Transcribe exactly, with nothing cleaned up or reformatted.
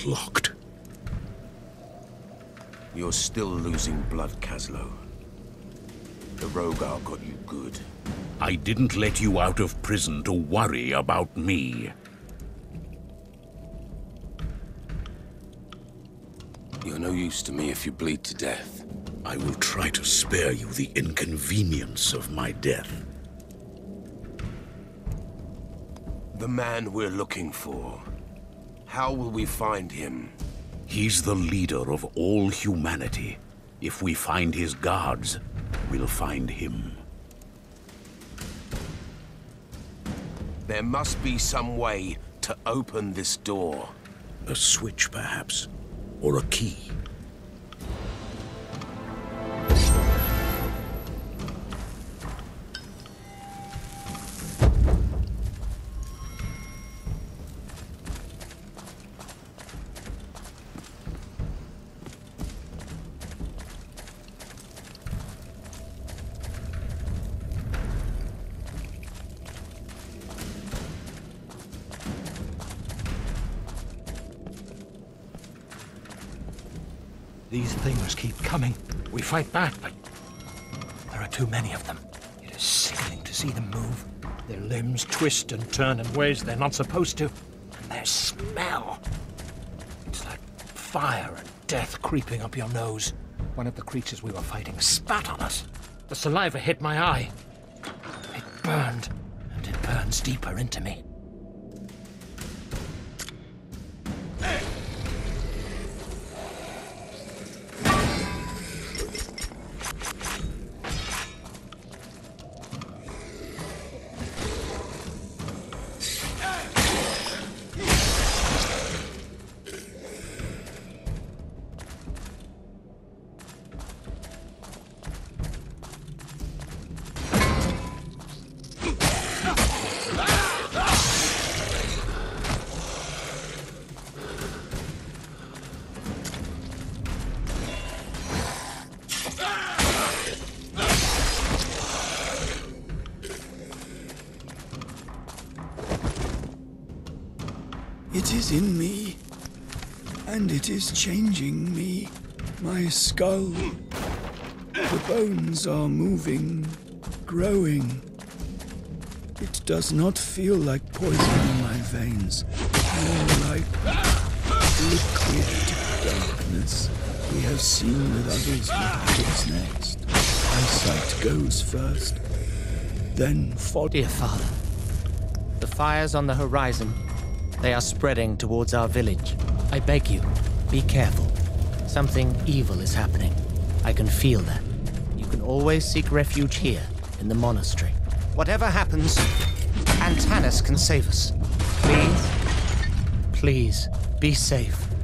is locked. You're still losing blood, Kaslo. The Rogar got you good. I didn't let you out of prison to worry about me. You're no use to me if you bleed to death. I will try to spare you the inconvenience of my death. The man we're looking for. How will we find him? He's the leader of all humanity. If we find his guards, we'll find him. There must be some way to open this door. A switch, perhaps. Or a key. These things keep coming. We fight back, but there are too many of them. It is sickening to see them move. Their limbs twist and turn in ways they're not supposed to. And their smell. It's like fire and death creeping up your nose. One of the creatures we were fighting spat on us. The saliva hit my eye. It burned, and it burns deeper into me. It is in me, and it is changing me. My skull. The bones are moving, growing. It does not feel like poison in my veins, more like liquid darkness. We have seen with others what happens next. Eyesight goes first, then fog. Dear Father, the fires on the horizon, they are spreading towards our village. I beg you, be careful. Something evil is happening. I can feel that. You can always seek refuge here, in the monastery. Whatever happens, Antanas can save us. Please, please, be safe.